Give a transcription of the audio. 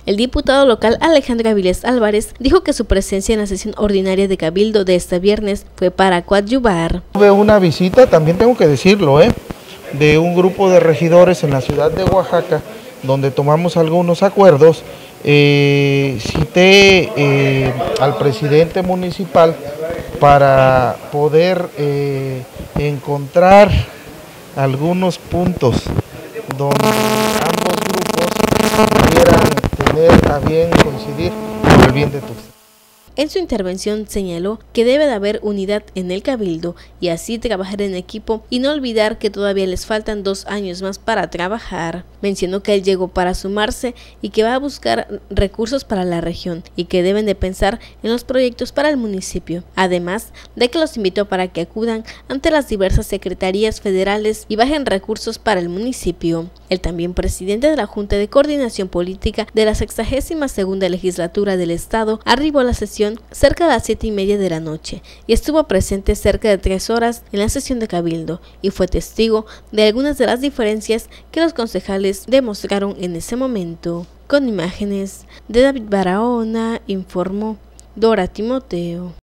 El diputado local Alejandro Avilés Álvarez dijo que su presencia en la sesión ordinaria de Cabildo de este viernes fue para coadyuvar. Tuve una visita, también tengo que decirlo, de un grupo de regidores en la ciudad de Oaxaca, donde tomamos algunos acuerdos. Cité al presidente municipal para poder encontrar algunos puntos donde ambos grupos pudieran tener a bien coincidir por el bien de todos. En su intervención señaló que debe de haber unidad en el Cabildo y así trabajar en equipo y no olvidar que todavía les faltan 2 años más para trabajar. Mencionó que él llegó para sumarse y que va a buscar recursos para la región y que deben de pensar en los proyectos para el municipio, además de que los invitó para que acudan ante las diversas secretarías federales y bajen recursos para el municipio. El también presidente de la Junta de Coordinación Política de la 62ª Legislatura del Estado arribó a la sesión cerca de las 7:30 de la noche y estuvo presente cerca de 3 horas en la sesión de Cabildo y fue testigo de algunas de las diferencias que los concejales demostraron en ese momento. Con imágenes de David Barahona, informó Dora Timoteo.